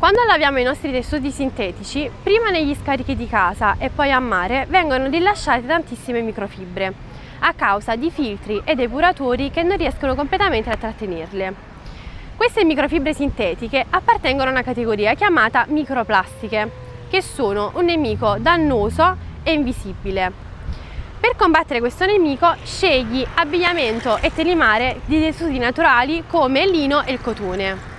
Quando laviamo i nostri tessuti sintetici, prima negli scarichi di casa e poi a mare vengono rilasciate tantissime microfibre a causa di filtri ed epuratori che non riescono completamente a trattenerle. Queste microfibre sintetiche appartengono a una categoria chiamata microplastiche, che sono un nemico dannoso e invisibile. Per combattere questo nemico, scegli abbigliamento e telimare di tessuti naturali come il lino e il cotone.